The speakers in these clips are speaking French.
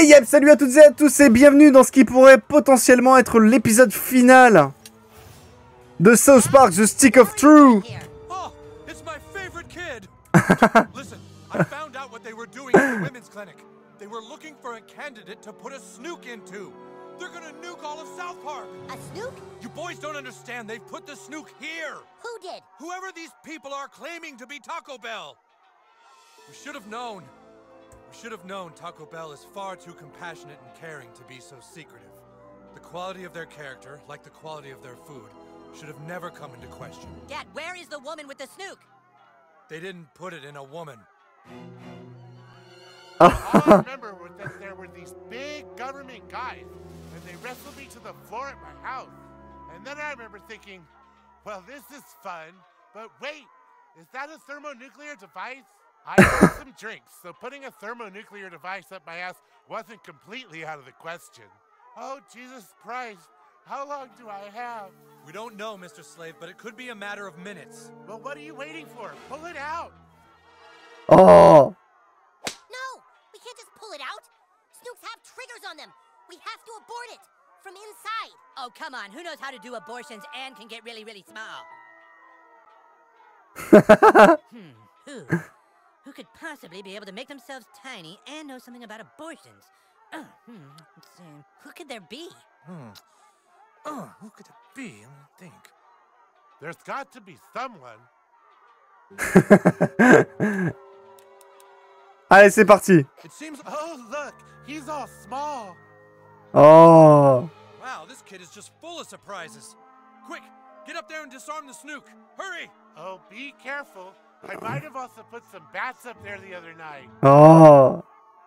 Yep, salut à toutes et à tous et bienvenue dans ce qui pourrait potentiellement être l'épisode final de South Park The Stick of Truth. Oh, it's my favorite kid. Listen, I found out what they were doing at the women's clinic. They were looking for a candidate to put a snook into. They're gonna nuke all of South Park. A snook? You boys don't understand. They've put the snook here. Who did? Whoever these people are claiming to be Taco Bell. We should have known. We should have known Taco Bell is far too compassionate and caring to be so secretive. The quality of their character, like the quality of their food, should have never come into question. Dad, where is the woman with the snook? They didn't put it in a woman. All I remember was that there were these big government guys, and they wrestled me to the floor at my house. And then I remember thinking, well, this is fun, but wait, is that a thermonuclear device? I had some drinks, so putting a thermonuclear device up my ass wasn't completely out of the question. Oh, Jesus Christ, how long do I have? We don't know, Mr. Slave, but it could be a matter of minutes. Well, what are you waiting for? Pull it out. Oh, No! We can't just pull it out! Snooks have triggers on them! We have to abort it! From inside! Oh, come on. Who knows how to do abortions and can get really, really small? Who could possibly be able to make themselves tiny and know something about abortions? Let's see. Who could there be? Who could it be? Let me think. There's got to be someone. allez, c'est parti. It seems. Oh, look, he's all small. Oh, Wow, this kid is just full of surprises. Quick, get up there and disarm the snook. Hurry! Oh, be careful. I might have also put some bats up there the other night. oh.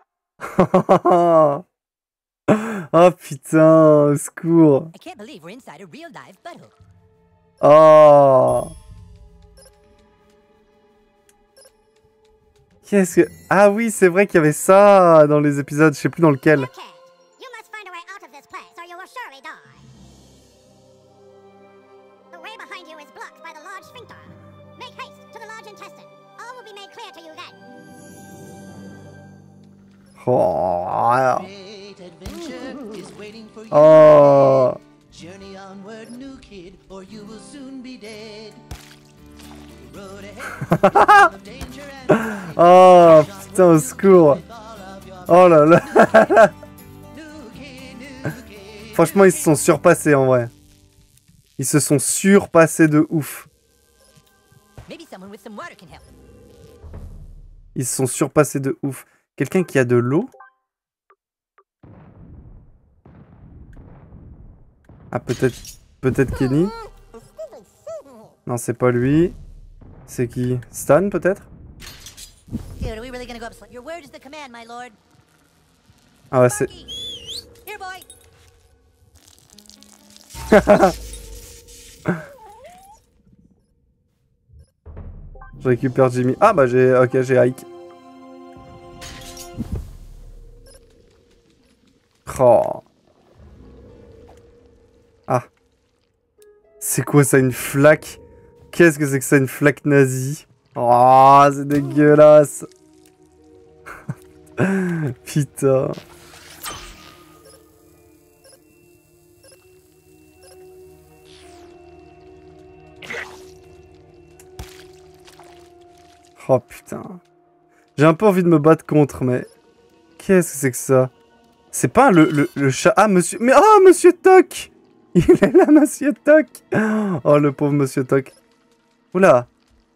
Oh putain, au secours. I can't believe we're inside a real live butthole. Oh. Qu'est-ce que... Ah oui, c'est vrai qu'il y avait ça dans les épisodes, je sais plus dans lequel. You can't. You must find a way out of this place or you will surely die. The way behind you is blocked by the large sphincter. Make haste to the large intestine. All will be made clear to you then. Oh. Great adventure is waiting for you. Oh. Journey onward, new kid, or you will soon be dead. The road ahead is full of danger and Oh, putain, au secours. Oh là là. new kid. Franchement, ils se sont surpassés en vrai. Ils se sont surpassés de ouf. Maybe someone with some water can help. Ils se sont surpassés de ouf. Quelqu'un qui a de l'eau? Ah, peut-être Kenny? Non, c'est pas lui. C'est qui? Stan, peut-être? Dude, are we really gonna go up? Your word is the command, my lord. Ah ouais, c'est... Here, boy. Je récupère Jimmy. Ah bah j'ai... Ok, j'ai Ike. Oh. Ah. C'est quoi ça, une flaque? Qu'est-ce que c'est que ça, une flaque nazie? Oh, c'est dégueulasse. Putain. Oh putain. J'ai un peu envie de me battre contre, mais... Qu'est-ce que c'est que ça? C'est pas le chat... Ah, monsieur... Mais oh, monsieur Toc! Il est là, monsieur Toc! Oh, le pauvre monsieur Toc. Oula!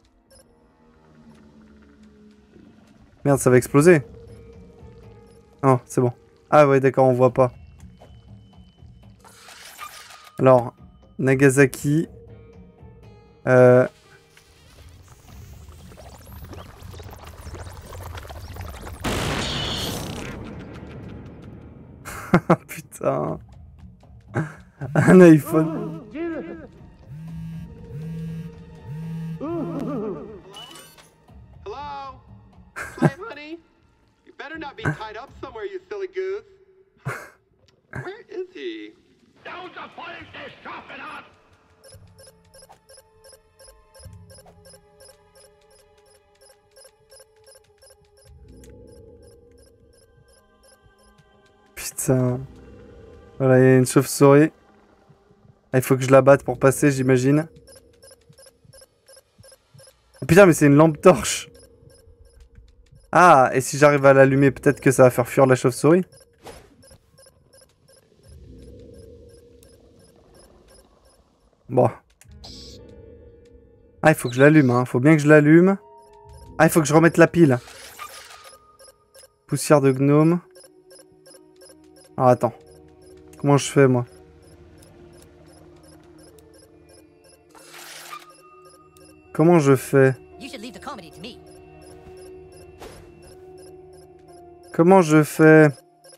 Merde, ça va exploser. Oh, c'est bon. Ah ouais, d'accord, on voit pas. Alors, Nagasaki... Putain. Un iPhone. Hello? Slave honey? You better not be tied up somewhere, you silly goose. Where is he? Don't the police stop it up! Putain. Voilà, il y a une chauve-souris. Ah, il faut que je la batte pour passer, j'imagine. Oh, putain, mais c'est une lampe torche. Ah, et si j'arrive à l'allumer, peut-être que ça va faire fuir la chauve-souris. Bon. Ah, il faut que je l'allume, hein. Faut bien que je l'allume. Ah, il faut que je remette la pile. Poussière de gnome. Ah, attends. Comment je fais, moi? Comment je fais? You should leave the comedy to me. Comment je fais?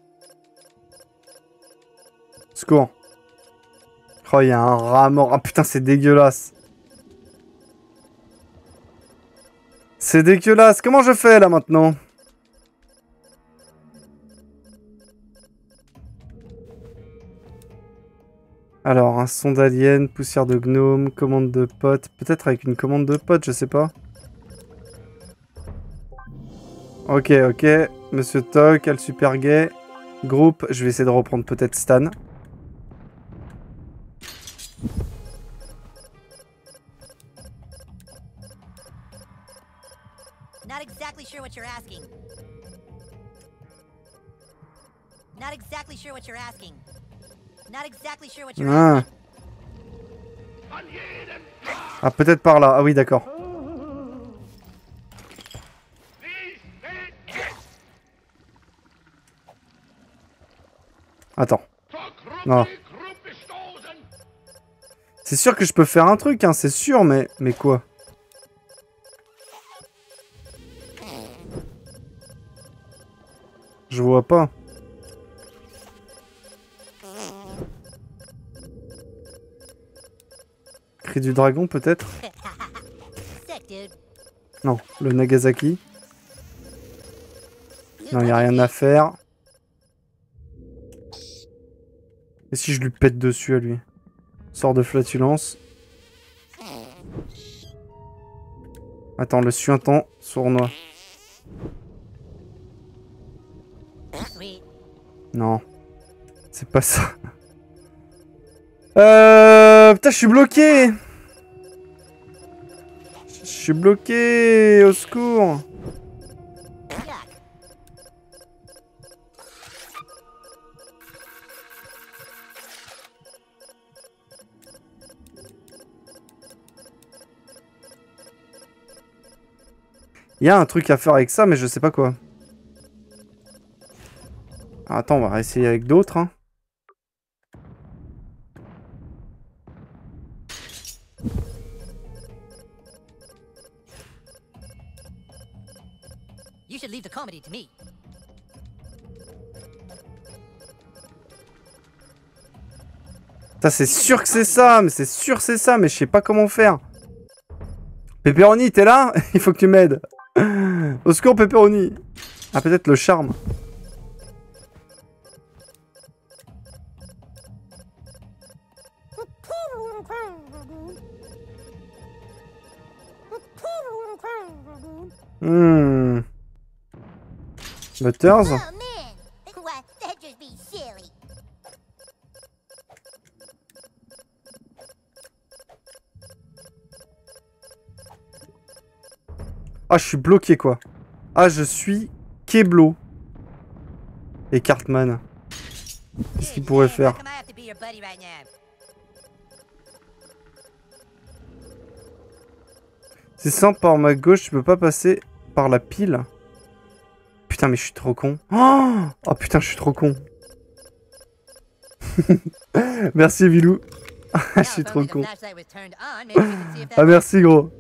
Secours. Oh, il y a un rat mort. Ah putain, c'est dégueulasse. C'est dégueulasse. Comment je fais, là, maintenant? Alors, un son d'alien, poussière de gnome, commande de pote. Peut-être avec une commande de pote, je sais pas. Ok, ok. Monsieur Toc, Al Super Gay. Groupe, je vais essayer de reprendre peut-être Stan. Not exactly sure what you're asking. Not exactly sure what you're asking. Not exactly sure what you're Ah, asking. ah peut-être par là. Ah oui, d'accord. Attends. Non. C'est sûr que je peux faire un truc, hein, c'est sûr, mais quoi? Je vois pas. Cri du dragon, peut-être? Sick, dude. Non, le Nagasaki. Non, y a rien à faire. Et si je lui pète dessus à lui? Sort de flatulence. Attends, le suintant sournois. Sweet. Non. C'est pas ça. Putain, je suis bloqué. Je suis bloqué. Au secours. Yuck. Il y a un truc à faire avec ça, mais je sais pas quoi. Attends, on va essayer avec d'autres. Hein. You should leave the comedy to me. Ça, c'est sûr que c'est ça, mais c'est sûr que c'est ça, mais je sais pas comment faire. Pepperoni, t'es là? Il faut que tu m'aides. Au secours, Pepperoni. Ah, peut-être le charme. Butters. Oh man, why that'd just be silly. Ah, je suis bloqué, quoi. Ah, je suis Keblo. Et Cartman. Qu'est-ce qu'il pourrait faire? How come I have to be your buddy right now? C'est simple, par ma gauche, tu peux pas passer par la pile. Putain, mais je suis trop con. Oh putain, je suis trop con. Merci, Vilou. Je suis trop con. Ah, merci, gros.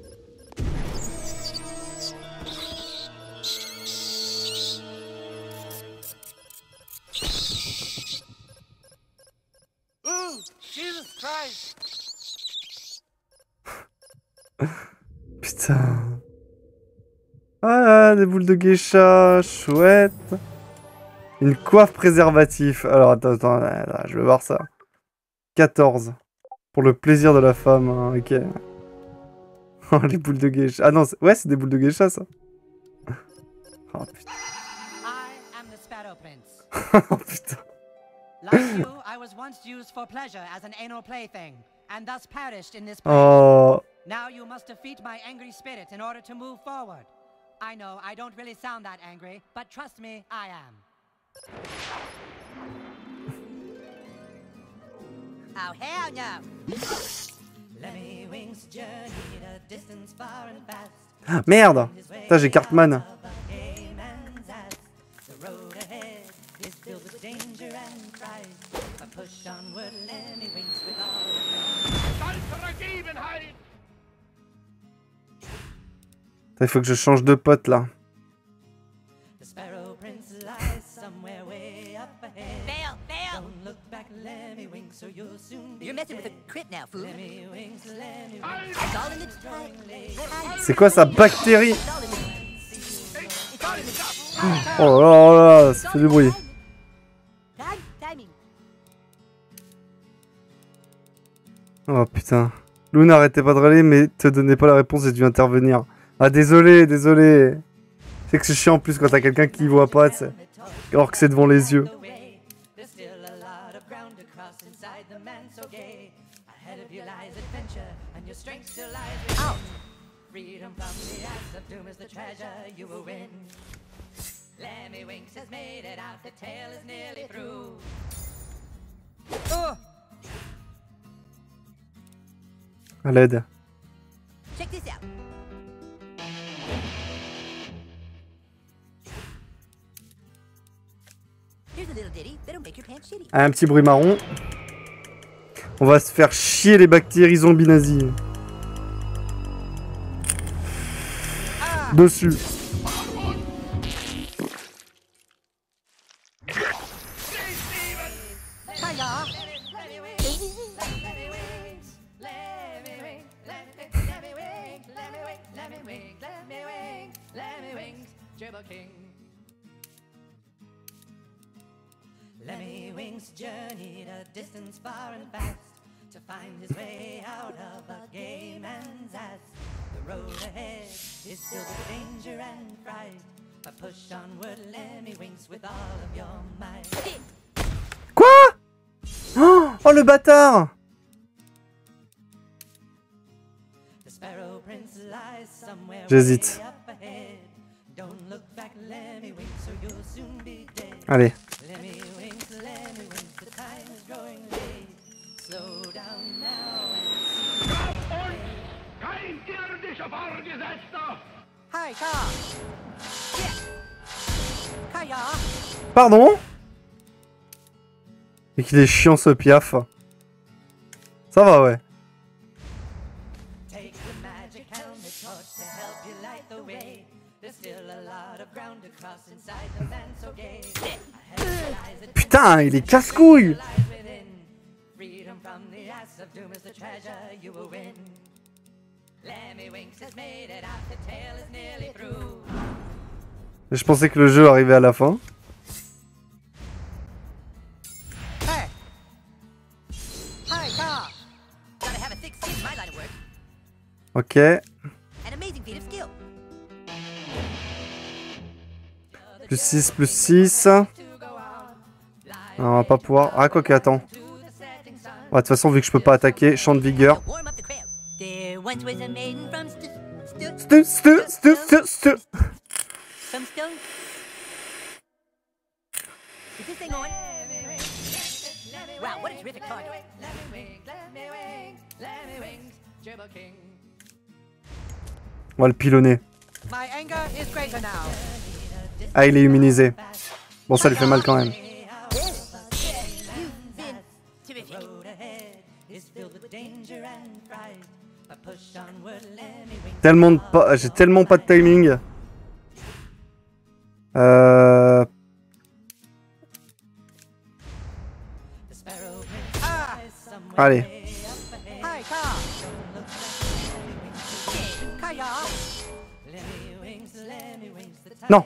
Ooh, Jesus Christ! Putain. Ah, des boules de geisha, chouette. Une coiffe préservatif. Alors, attends, je vais voir ça. 14. Pour le plaisir de la femme, hein, ok. Oh, les boules de geisha. Ah non, ouais, c'est des boules de geisha, ça. Oh, putain. I am the Sparrow Prince. Oh putain. Like you, I was once used for pleasure as an anal plaything, and thus perished in this place. Oh. Now you must defeat my angry spirit in order to move forward. I know I don't really sound that angry, but trust me, I am. Oh, hell no. Lemmy Wings journeyed a distance far and fast. Merde. Putain, j'ai Cartman. The road ahead is filled with danger and pride. A push onward, Lemmy Wings with all. Il faut que je change de pote là. The Sparrow Prince lies somewhere way up ahead. Fail, fail. Don't look back, Lemmy Wings, or you'll soon be You're messing with dead. a crit now, fool. Lemmy Wings, Lemmy Wings. It's all in the time. C'est quoi ça, bactérie? It's all in the Oh là là, ça fait du bruit. timing. Oh putain. Lou, n'arrêtez pas de râler, mais te donnez pas la réponse, j'ai dû intervenir. Ah désolé, désolé. C'est que c'est chiant en plus quand t'as quelqu'un qui voit pas, tu sais. Alors que c'est devant les yeux. There's still a lot of ground to cross inside the man so gay. Ahead of you lies adventure, and your strength still lies within. Freedom from the axe of doom is the treasure you will win. Lemmy Winks has made it out, the tale is nearly through. À l'aide. Check this out. Here's a little ditty that'll make your pants shitty. Un petit bruit marron. On va se faire chier les bactéries zombies nazis. Dessus. Lemmy Wings journeyed a distance far and fast to find his way out of a gay man's ass. The road ahead is filled with danger and fright, but push onward, Lemmy Wings, with all of your might. Quoi? Oh le bâtard! The Sparrow Prince lies somewhere J'hésite. way up ahead. Don't look back, Lemmy Wings, or you'll soon be dead. Allez. Lemmy Wings, the time is growing late. Slow down now and Kein irdischer Vorgesetzter! Hi, Ka! Kaya! Pardon? Et qu'il est chiant ce piaf. Ça va, ouais. Take the magic helmet torch to help you light the way. There's still a lot of ground to cross inside the man so gay. Ahead of your eyes, it Putain, il est casse-couille. lies within. Freedom from the ass of doom is the treasure you will win. Lemmy Winks has made it out, the tale is nearly through. Je pensais que le jeu arrivait à la fin. Hey! Hi, Ka! Gotta have a thick skin in my line of work. Ok. An amazing feat of skill. Plus 6, plus 6. On va pas pouvoir... Ah, quoi que, attends. Ouais, de toute façon, vu que je peux pas attaquer, champ de vigueur. Warm up the crowd. There once was a maiden from from Stone. Is this thing on? Wow, what a terrific target. On va le pilonner. My anger is greater now. Ah, il est immunisé. Bon, ça lui fait mal quand même. You've been terrific. Tellement de pas... J'ai tellement pas de timing. Allez. Hi, Ka! Kaya! Non.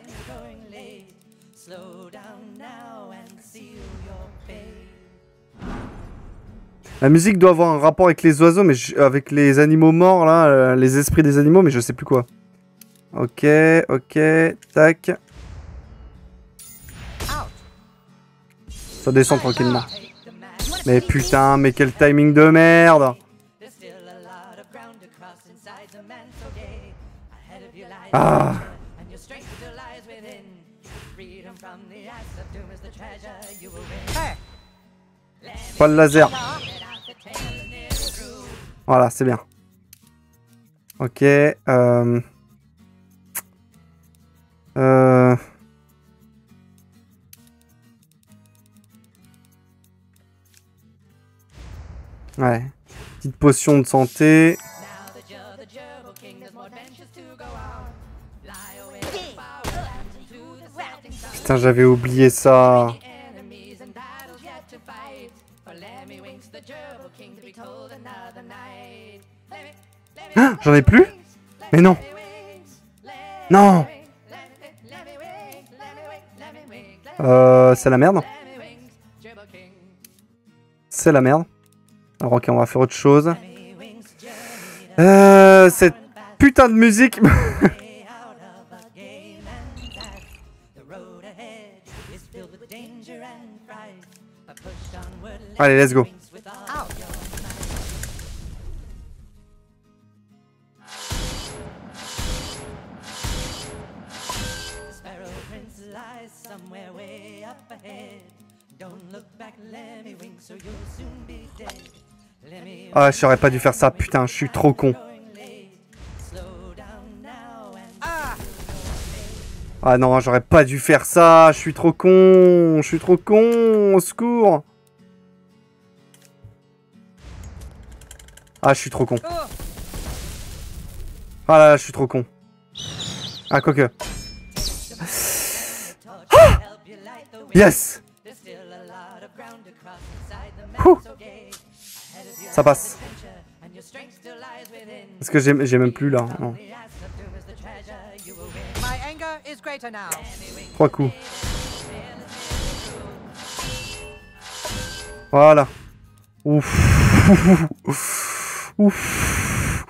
Slow down now and seal your fate. La musique doit avoir un rapport avec les oiseaux, mais avec les animaux morts, là, les esprits des animaux, mais je sais plus quoi. Ok, ok, tac. Ça descend tranquillement. Mais putain, mais quel timing de merde. Ah. Pas le laser. Voilà, c'est bien. Ok. Ouais. Petite potion de santé. Putain, j'avais oublié ça. Ah, j'en ai plus? Mais non. Non. C'est la merde. C'est la merde. Alors ok, on va faire autre chose. Cette putain de musique. Allez, let's go. Ah, j'aurais pas dû faire ça, putain, je suis trop con. Ah non, j'aurais pas dû faire ça, je suis trop con, je suis trop con, au secours. Ah, je suis trop con. Ah là, je suis trop con. Ah, quoique. Ah, yes. Ouh. Ça passe. Parce que j'ai même plus là. Non. 3 coups. Voilà. Ouf. Ouf.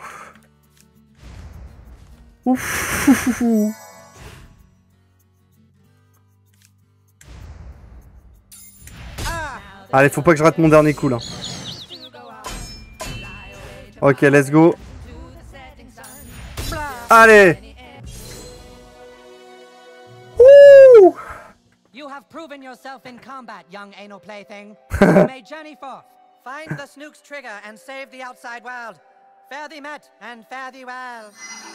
Ouf. Allez, faut pas que je rate mon dernier coup là. Ok, let's go. Allez. Ouh. You have proven yourself in combat, young anal plaything. You may journey forth, find the Snook's trigger, and save the outside world. Fare thee met, and fare thee well.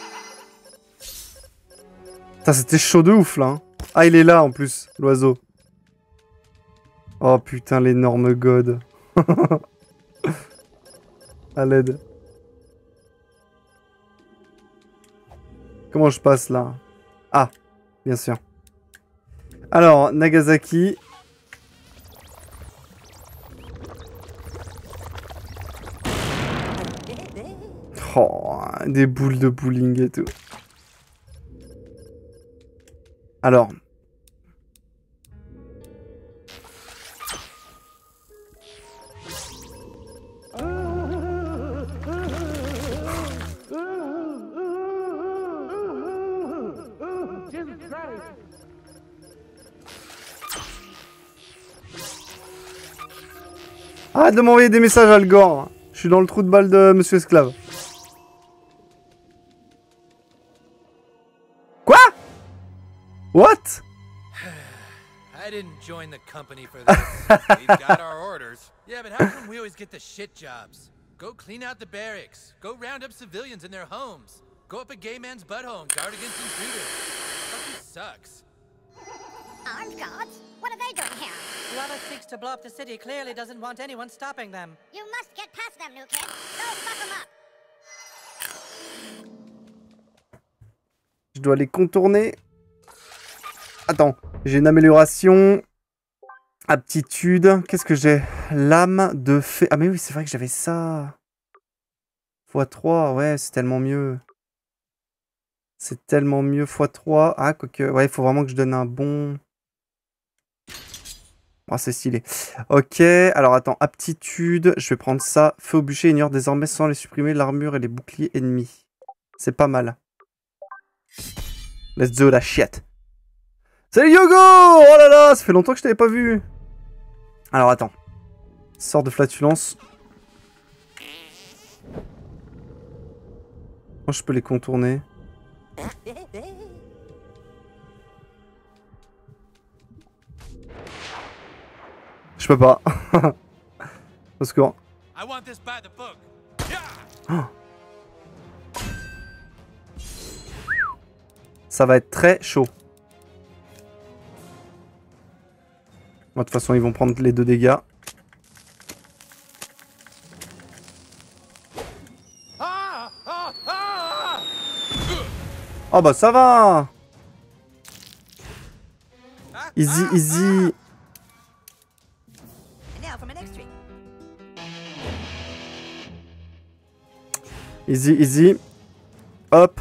Putain, c'était chaud de ouf là. Ah, il est là en plus, l'oiseau. Oh putain, l'énorme god. À l'aide. Comment je passe là? Ah, bien sûr. Alors, Nagasaki. Oh, des boules de bowling et tout. Alors. Arrête de m'envoyer des messages Al Gore. Je suis dans le trou de balle de Monsieur Esclave. Quoi? What? I didn't join the company for this. We've got our orders. Yeah, but how come we always get the shit jobs? Go clean out the barracks. Go round up civilians in their homes. Go up a gay man's butthole and guard against intruders. Fucking sucks. Armed guards? What are they doing here? Whoever seeks to blow up the city clearly doesn't want anyone stopping them. You must get past them, new kid. Go fuck them up. Je dois les contourner. Attends, j'ai une amélioration. Aptitude. Qu'est-ce que j'ai? Lame de fée. Ah mais oui, c'est vrai que j'avais ça. x3, ouais, c'est tellement mieux. C'est tellement mieux x3. Ah, quoique. Ouais, il faut vraiment que je donne un bon... Oh, c'est stylé. Ok, alors attends, aptitude, je vais prendre ça. Feu au bûcher ignore désormais sans les supprimer l'armure et les boucliers ennemis. C'est pas mal. Let's do la shit. Salut Yogo! Oh là là, ça fait longtemps que je t'avais pas vu. Alors attends. Sort de flatulence. Moi je peux les contourner. Je peux pas. Au secours. I want this by the book. Ça va être très chaud. Moi, de toute façon, ils vont prendre les 2 dégâts. Oh bah ça va. Easy, easy. Easy, easy. Hop.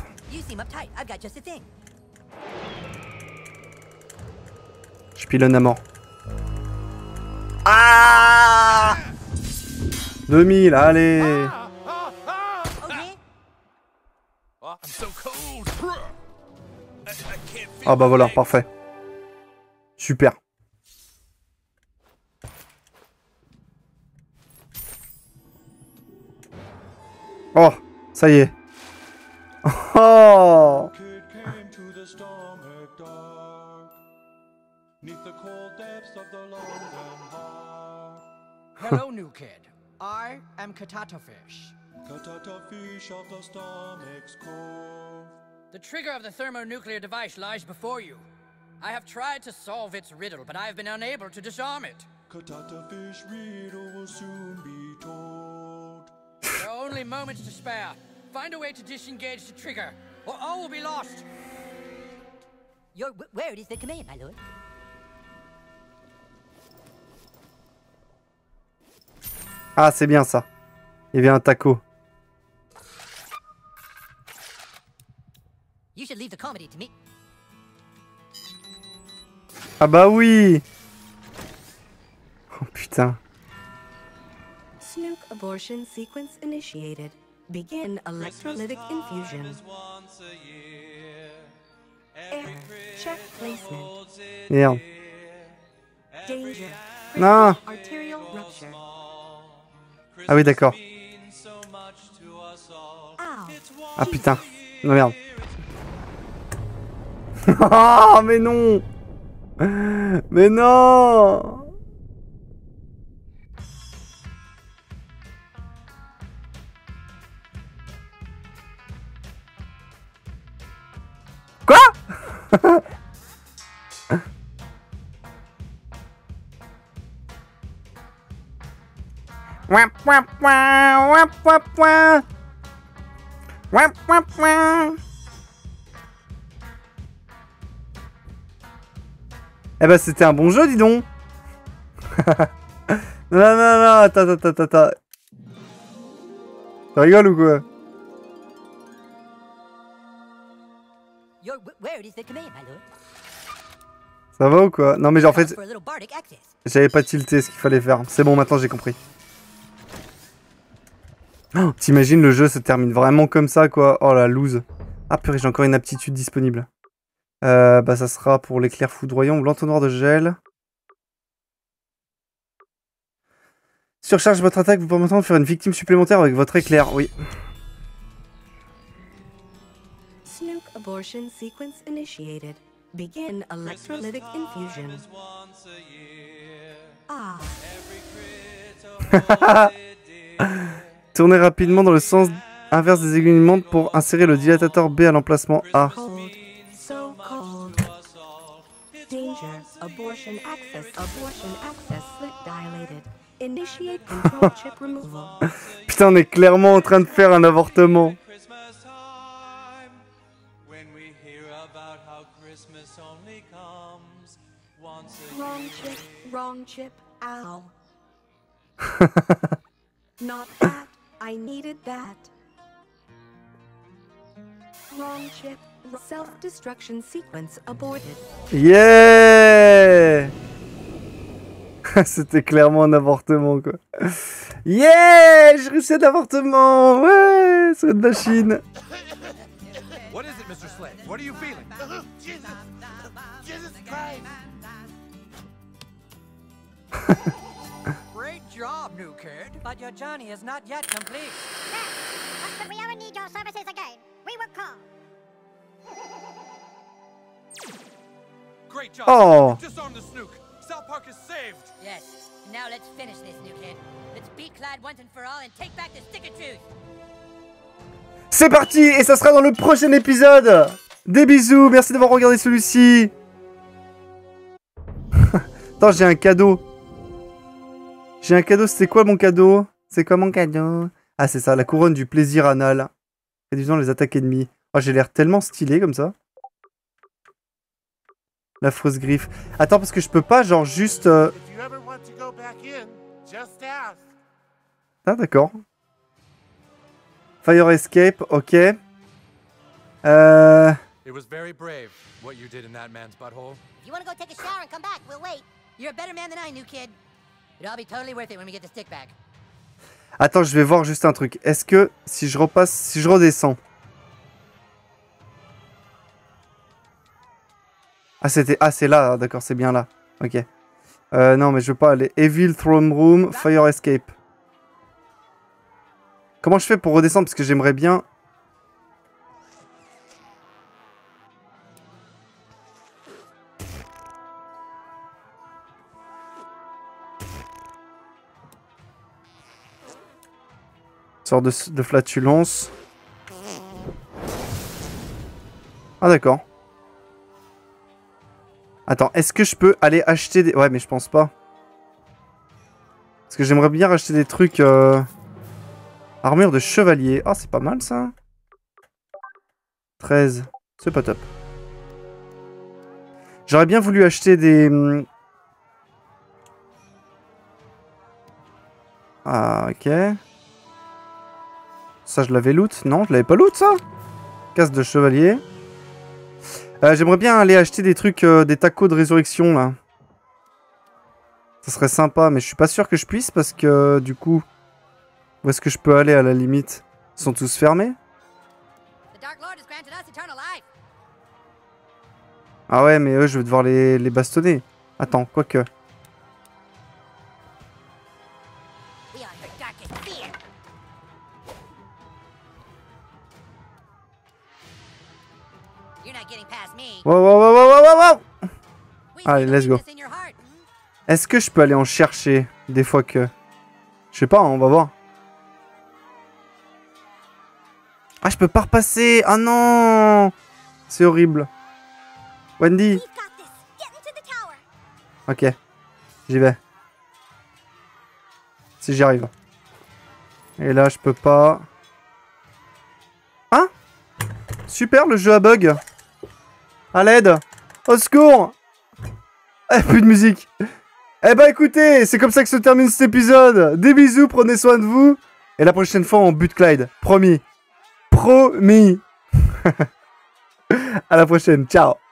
Je pilonne à mort. Ah 2000, allez. Ah bah voilà, parfait. Super. Oh, ça y est. Oh. Hello, new kid. I am Katatafish. Katatafish of the stomach's cove. The trigger of the thermonuclear device lies before you. I have tried to solve its riddle, but I have been unable to disarm it. Katatafish riddle will soon be told. There are only moments to spare. Find a way to disengage the trigger, or all will be lost. Your word is the command, my lord. Ah, c'est bien ça. Il y avait un taco. You should leave the comedy to me. Ah bah oui. Oh putain. Snook abortion sequence initiated. Begin electrolytic infusion. Error. Check placement. Merde. Danger. Non. Arterial rupture. Ah oui, d'accord. Ow. Ah putain. Non, merde. Ah, mais non. Mais non. Quoi? Wap wap wap wap wap wap. Wap wap wap. Eh ben c'était un bon jeu, dis donc. Non, non, non, attends, attends, attends, attends. Tu rigoles ou quoi? Your word is the command, my lord. Ça va ou quoi? Non mais en fait, For a little bardic access. j'avais pas tilté ce qu'il fallait faire. C'est bon, maintenant j'ai compris. Oh, t'imagines, le jeu se termine vraiment comme ça, quoi. Oh la loose. Ah purée, j'ai encore une aptitude disponible. Bah ça sera pour l'éclair foudroyant ou l'entonnoir de gel. Surcharge votre attaque, vous permettant de faire une victime supplémentaire avec votre éclair, oui. Snook abortion sequence initiated. Begin electrolytic infusion. Ah. Tournez rapidement dans le sens inverse des aiguilles montres pour insérer le dilatateur B à l'emplacement A. Cold. So cold. Danger. Abortion access. Abortion access. Slit dilated. Initiate control chip removal. Putain, on est clairement en train de faire un avortement. Wrong chip. Wrong chip. Ow. Not that. I needed that. Wrong chip. Self-destruction sequence aborted. Yeah. C'était clairement un avortement, quoi. Yeah, j'ai réussi à l'avortement. Ouais, c'est une machine. What is it, Mr. Slade? What are you feeling? Jesus Christ! job, new kid. But your journey is not yet complete. But we ever need your services again, we will call. Great job. Oh. Disarm the snook. South Park is saved. Yes. Now let's finish this, new kid. Let's beat Clyde once and for all and take back the stick of truth. C'est parti, et ça sera dans le prochain épisode. Des bisous, merci d'avoir regardé celui-ci. Attends, j'ai un cadeau. J'ai un cadeau, c'était quoi mon cadeau? C'est quoi mon cadeau? Ah, c'est ça, la couronne du plaisir anal. Réduisant les attaques ennemies. Oh, j'ai l'air tellement stylé comme ça. L'affreuse griffe. Attends, parce que je peux pas, genre, juste... Ah, d'accord. Fire escape, ok. It was very brave what you did in that man's butthole. If you want to go take a shower and come back, we'll wait. You're a better man than I, new kid. It'll all be totally worth it when we get the stick back. Attends, je vais voir juste un truc. Est-ce que si je repasse, si je redescends... Ah, c'était... Ah, c'est là, d'accord, c'est bien là. Ok. Non, mais je veux pas aller. Evil Throne Room, Fire Escape. Comment je fais pour redescendre? Parce que j'aimerais bien... Sorte de flatulence. Ah d'accord. Attends, est-ce que je peux aller acheter des... Ouais, mais je pense pas. Parce que j'aimerais bien acheter des trucs... Armure de chevalier. Ah, c'est pas mal ça. 13. C'est pas top. J'aurais bien voulu acheter des... Ah, ok. Ça, je l'avais loot. Non, je l'avais pas loot, ça. Casse de chevalier. J'aimerais bien aller acheter des trucs, des tacos de résurrection, là. Ça serait sympa, mais je suis pas sûr que je puisse, parce que, du coup... Où est-ce que je peux aller, à la limite? Ils sont tous fermés? Ah ouais, mais eux, je vais devoir les bastonner. Attends, quoique... Wow. Allez, let's go. Est-ce que je peux aller en chercher des fois que... Je sais pas, on va voir. Ah, je peux pas repasser. Ah non. C'est horrible. Wendy. Ok. J'y vais. Si j'y arrive. Et là, je peux pas... Hein? Super, le jeu à bug. À l'aide! Au secours! Eh, plus de musique! Eh bah écoutez, c'est comme ça que se termine cet épisode! Des bisous, prenez soin de vous! Et la prochaine fois, on bute Clyde. Promis! Promis! À la prochaine, ciao!